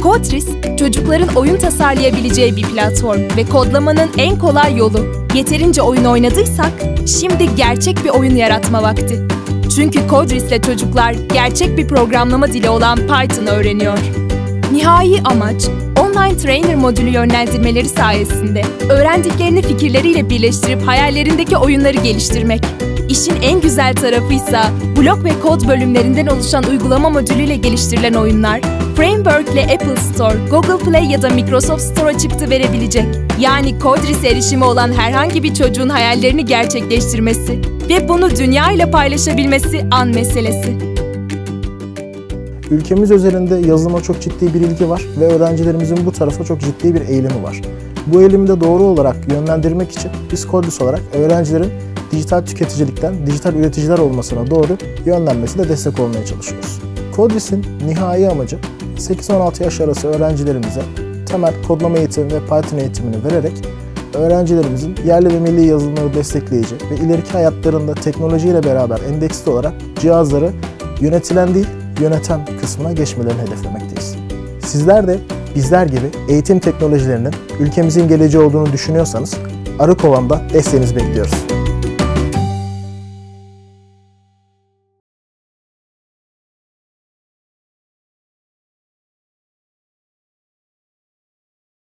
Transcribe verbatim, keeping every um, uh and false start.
Codris, çocukların oyun tasarlayabileceği bir platform ve kodlamanın en kolay yolu. Yeterince oyun oynadıysak, şimdi gerçek bir oyun yaratma vakti. Çünkü Codris'le çocuklar gerçek bir programlama dili olan Python'ı öğreniyor. Nihai amaç, online trainer modülü yönlendirmeleri sayesinde öğrendiklerini fikirleriyle birleştirip hayallerindeki oyunları geliştirmek. İşin en güzel tarafıysa blok ve kod bölümlerinden oluşan uygulama modülüyle geliştirilen oyunlar, Framework ile Apple Store, Google Play ya da Microsoft Store'a çıktı verebilecek. Yani Codris'e erişimi olan herhangi bir çocuğun hayallerini gerçekleştirmesi ve bunu dünya ile paylaşabilmesi an meselesi. Ülkemiz özelinde yazılıma çok ciddi bir ilgi var ve öğrencilerimizin bu tarafa çok ciddi bir eğilimi var. Bu eğilimi de doğru olarak yönlendirmek için biz Codris olarak öğrencilerin dijital tüketicilikten dijital üreticiler olmasına doğru yönlenmesine destek olmaya çalışıyoruz. Codris'in nihai amacı sekiz on altı yaş arası öğrencilerimize temel kodlama eğitimi ve Python eğitimini vererek öğrencilerimizin yerli ve milli yazılımları destekleyici ve ileriki hayatlarında teknolojiyle beraber endeksli olarak cihazları yönetilen değil, yöneten kısmına geçmelerini hedeflemekteyiz. Sizler de bizler gibi eğitim teknolojilerinin ülkemizin geleceği olduğunu düşünüyorsanız Arıkovan'da desteğinizi bekliyoruz.